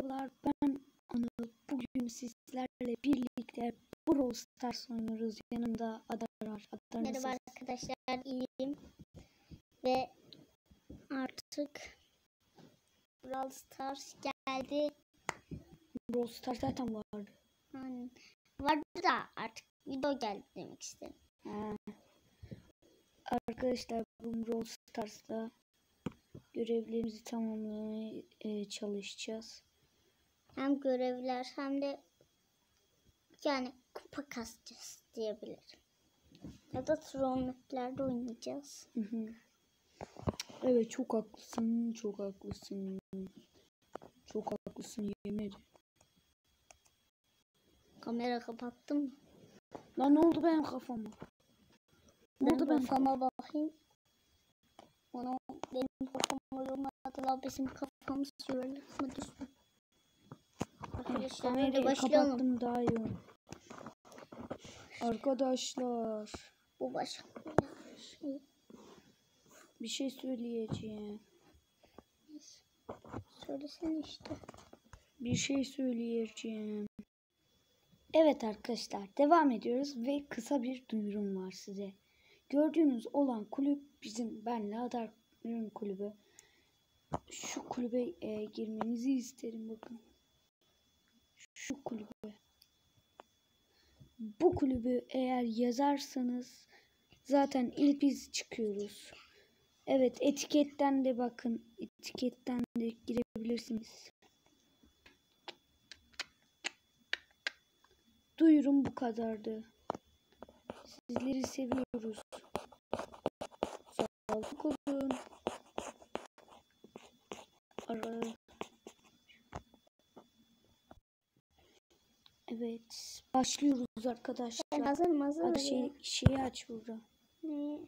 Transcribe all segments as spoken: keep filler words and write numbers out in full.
Merhabalar, ben Anıl. Bugün sizlerle birlikte Brawl Stars oynuyoruz. Yanımda Adar var. Adar Merhaba nasılsın? arkadaşlar, iyiyim ve artık Brawl Stars geldi. Brawl Stars zaten vardı. Yani vardı da artık video geldi demek istedim. Ha. Arkadaşlar, bu Brawl Stars'ta görevlerimizi tamamlamaya e, çalışacağız. Hem görevler hem de yani kupa kasacağız diyebilirim. Ya da troll maplerde oynayacağız. Hı hı. Evet, çok haklısın, çok haklısın. Çok haklısın, yemin ederim. Kamera kapattım mı? Lan ne oldu benim kafama? Ne Ben oldu benim kafama bakayım. Onu benim kafama yormadılar. Bizim kafamız yorulmadı. Arkadaşlar hadi Kamerayı başlayalım. kapattım daha iyi oldu. Arkadaşlar, Bu başka şey. bir şey söyleyeceğim. Söylesene işte. Bir şey söyleyeceğim. Evet arkadaşlar, devam ediyoruz ve kısa bir duyurum var size. Gördüğünüz olan kulüp bizim benle Adar'ın kulübü. Şu kulübe e, girmenizi isterim, bakın. Şu kulübe. Bu kulübü eğer yazarsanız zaten ilk biz çıkıyoruz. Evet, etiketten de bakın. Etiketten de girebilirsiniz. Duyurum bu kadardı. Sizleri seviyoruz. Sağlık olun. Ara. Evet, başlıyoruz arkadaşlar. Ben hazırım hazırım. Hadi şey, şeyi aç burada. Ne?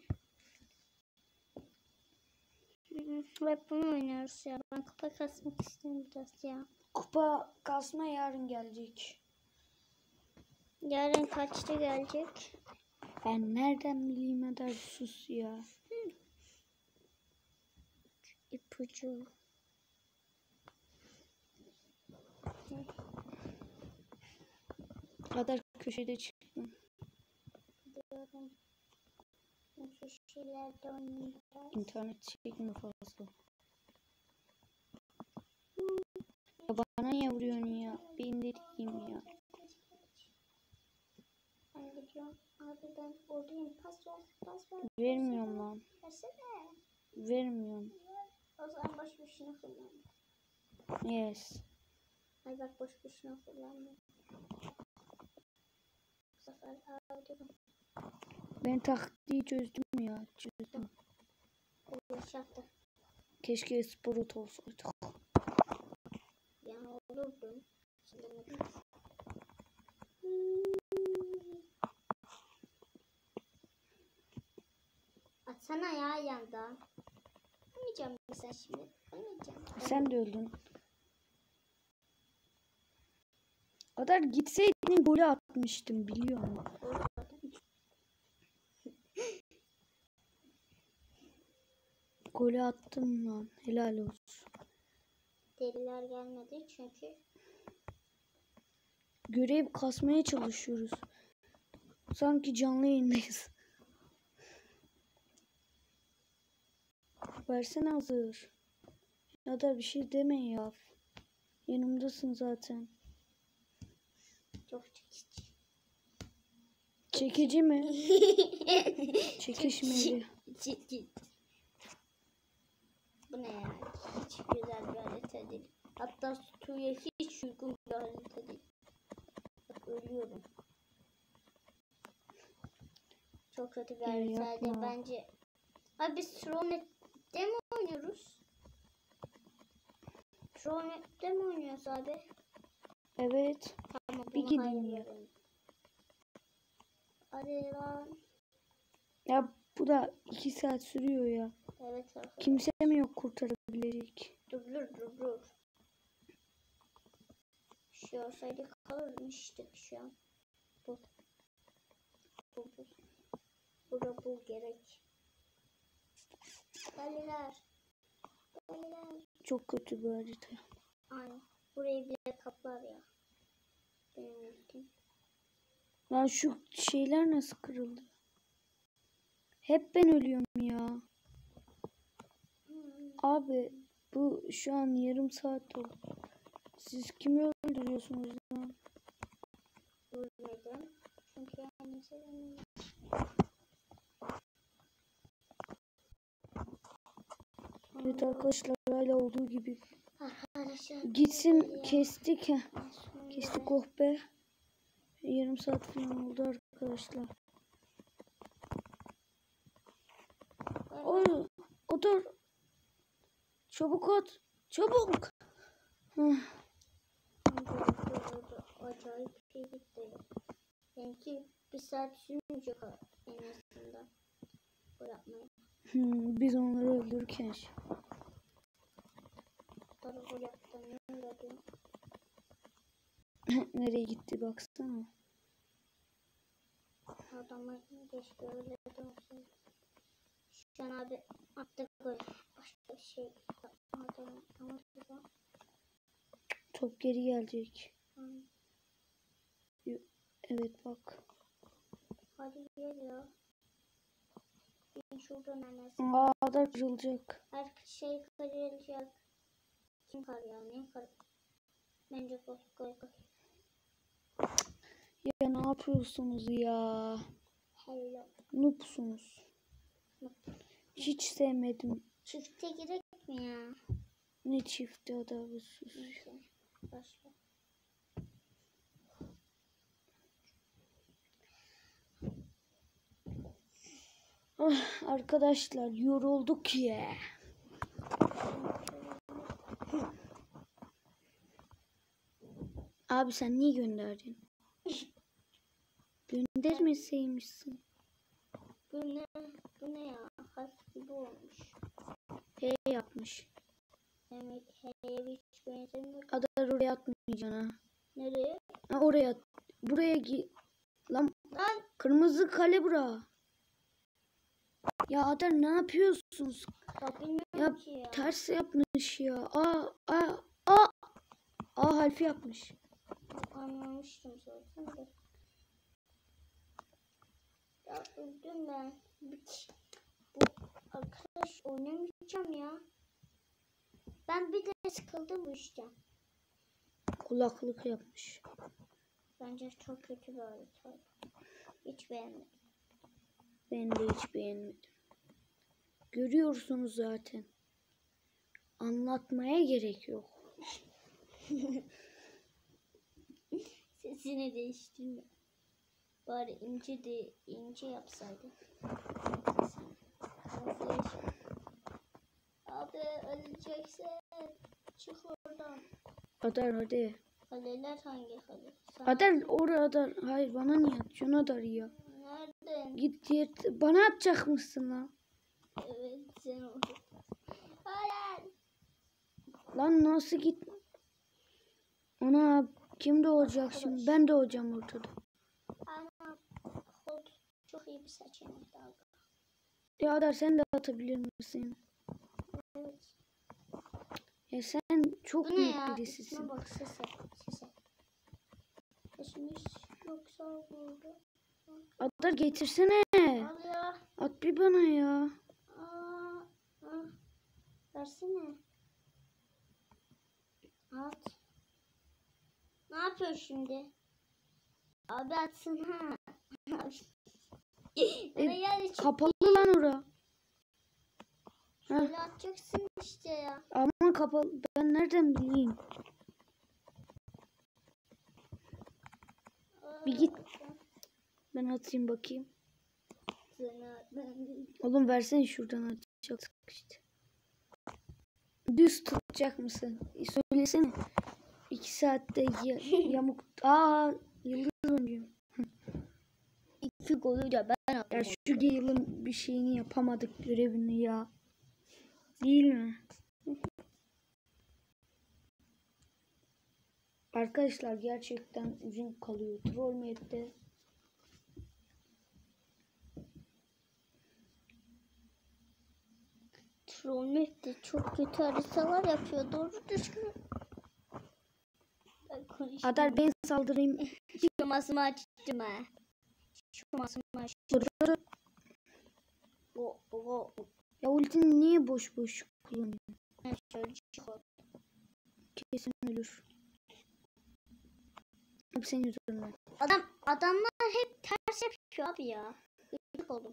Hep bunu oynuyoruz ya. Ben kupa kasmak istiyorum biraz ya. Kupa kasma yarın gelecek. Yarın kaçta gelecek? Ben nereden bileyim, Adar, sus ya. İpucu. Adar köşede çıktım. Diyorum. Şu şeylerde oynayacağız. İnternet çekmiyor fazla. Ya bana niye vuruyorsun ya? Ben de diyeyim ya. Ben gidiyorum. Abi ben oradayım. Pas ver. Pas ver. Vermiyorum lan. Versene. Vermiyorum. O zaman boş boşuna kullanma. Yes. Ay bak boş boşuna kullanma. Bu sefer aldım. Ben taktiği çözdüm ya. Çözdüm. Yaşattı. Keşke Sporot olsaydı. Yani olurdum. Atsana ya yanda. Oynayacağım mesela şimdi. Oynayacağım. Sen de öldün. Adar gitseydin golü atmıştım, biliyor musun? Golü attım lan. Helal olsun. Deliler gelmedi çünkü. Görev kasmaya çalışıyoruz. Sanki canlı yayındayız. Versene hazır. Ya da bir şey deme ya. Yanımdasın zaten. Çok çekici. Çekici mi? Çekişmeli. Çekici. Bu ne ya? Hiç güzel bir harita değil. Hatta Stu'ya hiç uygun bir harita değil. Bak ölüyorum. Çok kötü bir harita değil bence. Abi biz Tronet'te mi oynuyoruz? Tronet'te mi oynuyoruz abi? Evet. Tamam, Bir bunu gidin ya. hayırlıyorum. Hadi lan. Ya bu da iki saat sürüyor ya. Evet arkadaşlar. Kimse mi yok kurtarabilecek? Dur dur dur dur. Bir şey olsaydı kalırmıştık şu an. Dur. Dur dur. Burada bu gerek. Deliler. Deliler. Çok kötü bir harita. Aynen. burayı bile kaplar ya. Benim ultim. Lan şu şeyler nasıl kırıldı? Hep ben ölüyorum ya. Abi bu şu an yarım saat oldu. Siz kimi öldürüyorsunuz lan? Ölmedim. Çünkü yani sevmiyorum. Evet arkadaşlar hala olduğu gibi. Arkadaşlar. Gitsin kestik ha. Kestik oh be. Yarım saat falan oldu arkadaşlar. O, o dur. Çabuk at. Çabuk. Hıh. Acayip şey gitti. Belki bir saat sürmeyecek en azından. Bu yapmayı. Hmm, biz onları öldürürken. Tabii bu yaptım. Nereye gitti baksana. Adamı keşke öyle dönsün. Şu an abi attık gol. Başka bir şey yapmadım. Ama güzel. Top geri gelecek. Hmm. Evet bak. Hadi gel ya. Ben şuradan anasın. Aa da kırılacak. Her şey kırılacak. Kim kar ya? Ne kar? Bence koy koy koy. Ya ne yapıyorsunuz ya? Hello. Noobsunuz. Hiç sevmedim. Çifte gerek mi ya? Ne çifti adamı sus. Neyse. Başla. Ah, arkadaşlar yorulduk ya. Abi sen niye gönderdin? Göndermeseymişsin. Bu ne? Bu ne ya? Harf gibi olmuş. H yapmış. Demek H'ye hiç benzemiyor. Adar oraya atmayacaksın ha. Nereye? Ha oraya at. Buraya git. Lan Lan! kırmızı kale bura. Ya Adar ne yapıyorsunuz? Bak bilmiyorum Ya ki ya. ters yapmış ya. Aa aa aa. A harfi yapmış. Anlamıştım zaten de. Ya öldüm ben. Bu arkadaş oynamayacağım ya. Ben bir de sıkıldım bu işten. Kulaklık yapmış. Bence çok kötü bir harita. Hiç beğenmedim. Ben de hiç beğenmedim. Görüyorsunuz zaten. Anlatmaya gerek yok. Sesini değiştirme. Bari ince de ince yapsaydı. Abi öleceksin. Çık oradan. Adar hadi. Kaleler hangi kale? Sen Adar oraya Adar. Hayır bana niye atıyorsun Adar ya? nereden? Git diğer. Bana atacak mısın lan? Evet sen orada. Hayır. Lan nasıl git? Ana kim doğacak şimdi? Ben doğacağım ortada. Ana. Hold. Çok iyi bir seçenek daha. Ya Adar sen de atabilir misin? Evet. Ya sen çok Bu ne büyük ya? birisisin. İsme bak sese. Sese. Sesimiz yoksa burada. Adar getirsene. Al ya. At bir bana ya. Aa, ah. Versene. At. Ne yapıyorsun şimdi? Abi atsana. Bana gel hiç. Kapalı lan ora. Şöyle atacaksın işte ya. Ama kapalı. Ben nereden bileyim? Bir git. Ben atayım bakayım. Oğlum versene şuradan atacaktık işte. Düz tutacak mısın? Söylesene. İki saatte ya, yamuk. Aa yıldız oynuyor. İki golü de ben attım. Ya şu yılın bir şeyini yapamadık görevini ya. Değil mi? Arkadaşlar gerçekten uzun kalıyor. Trollmade'de. Trollmate de çok kötü haritalar yapıyor. Doğru düzgün. Adar ben saldırayım. Şu masımı açtım ha. Şu masımı açtım. O, o, o. Ya ultini niye boş boş kullanıyorsun? Ben şöyle çıkıyorum. Kesin ölür. Hep senin yüzünden. Adam, adamlar hep ters yapıyor abi ya. Gıcık oldum.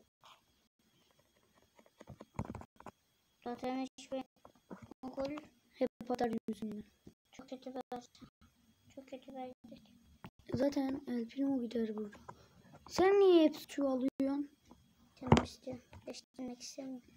Zaten hiçbir gol Hep Adar yüzünden. çok kötü verdi. Çok kötü verdi. Zaten El Primo gider burada. Sen niye hep su alıyorsun? Canım istiyor. Değiştirmek istemiyorum.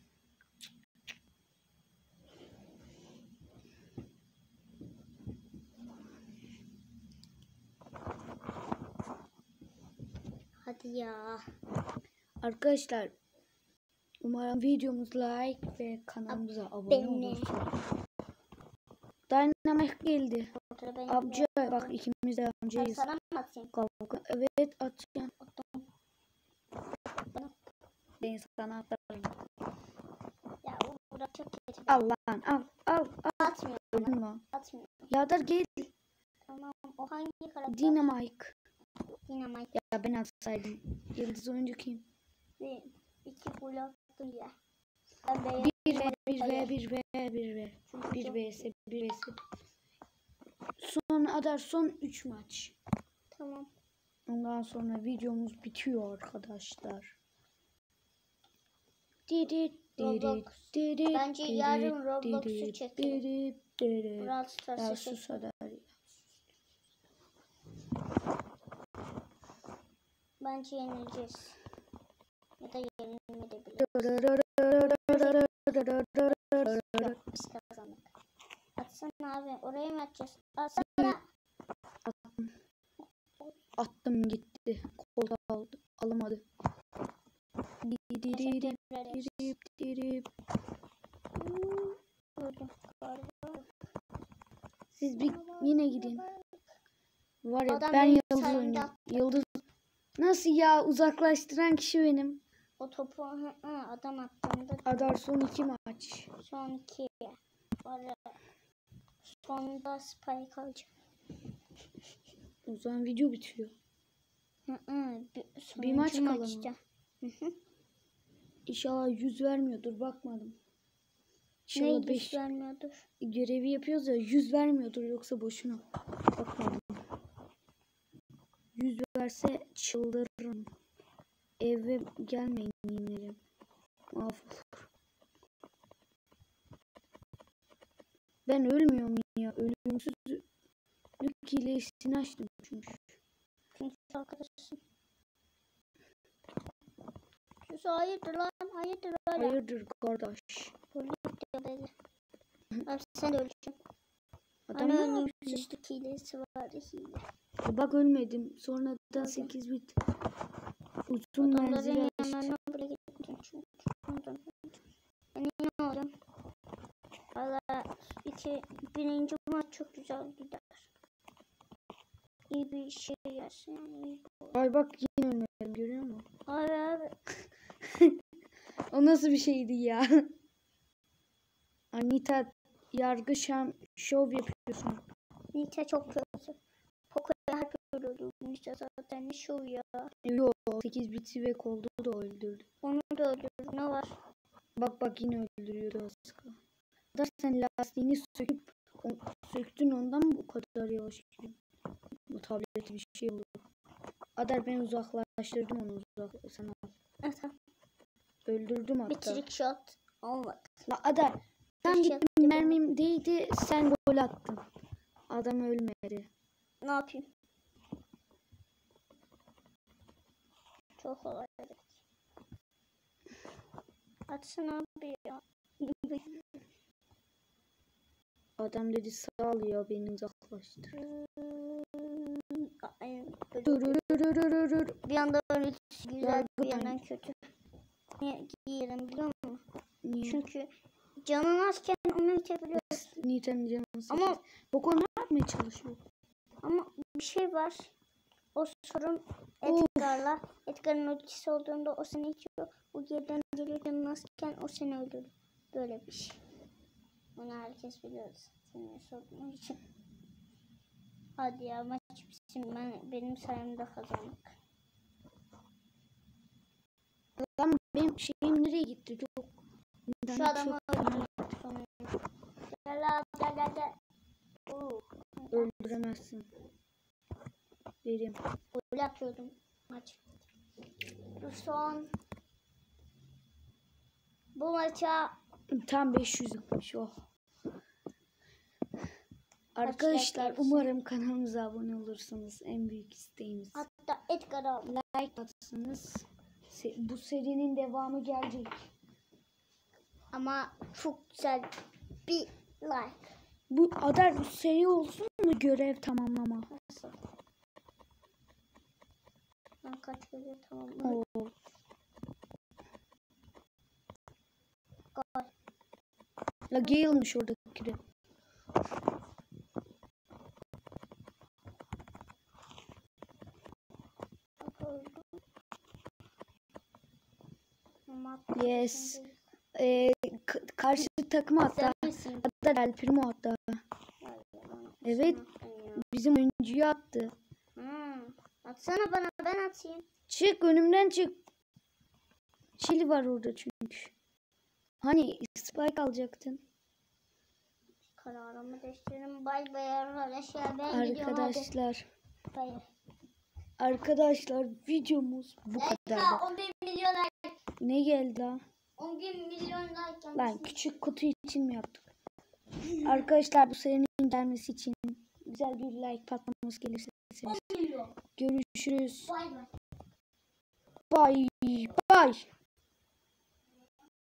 Hadi ya. Arkadaşlar umarım videomuz like ve kanalımıza abone Beni. olursunuz. Dynamite geldi. Ortada benim Amca bak ikimiz de Ben amcayız. sana mı atayım? Kavga. Evet atacağım. Attım. Bana. Ben sana atarım. Ya o burada çok kötü. Al lan al al al. Atmıyor. Öldün mü? Atmıyor. Yadar gel. Tamam. O hangi karakter? Dynamite. Dinamite. Ya ben atsaydım. Yıldız oyuncu kim? Bir, iki gol attı ya. Ben de bir ve bir ve bir ve bir ve bir vs bir vs. Son Adar son üç maç. Tamam. Ondan sonra videomuz bitiyor arkadaşlar. Didi didi Roblox. didi. Bence didi, yarın Roblox'u didi, çekelim. didi, didi. Brawl Stars'ı Ya çekelim. sus Adar. Bence yenileceğiz. Ya da yenilmeyebiliriz. Biz kazandık. Atsana abi. Oraya mı atacağız? Atsana. Attım. Attım gitti. Kolda aldı. Alamadı. Didi didi Teşekkür ederiz. didi didi. Hmm, öldüm galiba. Siz bir yine gidin. Var ya Adam ben benim Yıldız sayemde oynuyorum. attı. Yıldız. Nasıl ya, uzaklaştıran kişi benim. O topu hı, hı, adam attığında Adar son iki maç. son iki. Var. Sonunda spike alacağım. O zaman video bitiyor. Hı hı. Bir, Bir maç sonuncu kaldı maçta. mı? Hı hı. İnşallah yüz vermiyordur, bakmadım. Ne İnşallah beş yüz vermiyordur. görevi yapıyoruz ya, yüz vermiyordur, yoksa boşuna. Bakmadım. yüz verse çıldırırım. Eve gelmeyin yemin. Mahvolur. Ben ölmüyorum ya. Ölümsüzlük hilesini açtım çünkü. Çünkü arkadaşsın. Şu hayırdır lan, hayırdır lan. Hayırdır kardeş? Böyle diyor böyle. Abi sen de öleceksin. Adam Hani ne yapıyor? ölümsüzlük hilesi var hile. Bak ölmedim. Sonra da sekiz bit. Uzun menzil Adamların açtı. yanlarına bile gittim çünkü. Ondan. Ben yine alacağım. Valla iki, birinci maç çok güzel gider. İyi bir şey gelsin yani. İyi. Ay bak yine ölmedim, görüyor musun? Abi abi. O nasıl bir şeydi ya? Anita yargı şam şov yapıyorsun. Nita çok kötü. Poco'ya hep öldürdü. Nita zaten ne şov ya. Yok, sekiz biti ve koldu da öldürdü. Onu da öldürdü. Ne var? Bak bak yine öldürüyordu az kala. Da sen lastiğini söküp o, söktün, ondan mı bu kadar yavaş gidiyor? Bu tableti bir şey oldu. Adar ben uzaklaştırdım onu, uzak sen al. Evet. Öldürdüm hatta. Bir trick shot. Olmadı. La Adar sen Bir şey gittin, yaptım. mermim değdi, sen gol attın. Adam ölmedi. Ne yapayım? Çok kolay. Atsana abi ya. Adam dedi sağ ol ya, beni uzaklaştır. Ay, Dururururururur. bir yandan öyle güzel, Yargı bir yandan kötü. Niye giyerim biliyor musun? Niye? Çünkü canın azken onu itebiliyorsun. Niten canı Ama Ama Boko ne yapmaya çalışıyor? ama bir şey var. O sorun Of. Edgar'la. Edgar'ın ultisi olduğunda o seni itiyor. O geriden geliyor, canın azken o seni öldürür. Böyle bir şey. Onu herkes biliyor. Seni sorduğun için. Hadi ya maç bitsin. Ben, benim sayemde kazandık. Lan benim şeyim nereye gitti? Çok Şu internet adamı çok öldürmek sonunda. Gel abi gel gel gel. Oo. öldüremezsin. Benim. Gol atıyordum maç. Bu son. Bu maça Tam beş yüz yapmış o. Arkadaşlar like umarım kanalımıza abone olursunuz. En büyük isteğimiz. hatta Edgar abi. Like atsanız bu serinin devamı gelecek. Ama çok güzel bir like. Bu Adar bu seri olsun mu görev tamamlama? Nasıl? Ben kaç görev tamamladım? Oo. Gol. La Gale'mış oradaki de. Yes. Ee, k- karşı takım hatta. Hatta El Primo hatta. Evet. Bizim oyuncuyu attı. Hmm. Atsana bana ben atayım. Çık önümden çık. Çili var orada çünkü. Hani spike alacaktın. Kararımı değiştiririm. Bay bay arkadaşlar. Ben gidiyorum hadi. Arkadaşlar. Hayır. Arkadaşlar videomuz bu kadar. on bir milyon like. Ne geldi lan? on bir milyon like. Lan küçük kutu için mi yaptık? Arkadaşlar bu serinin gelmesi için güzel bir like patlaması gelirse on milyon. görüşürüz. Bay bay. Bye bye.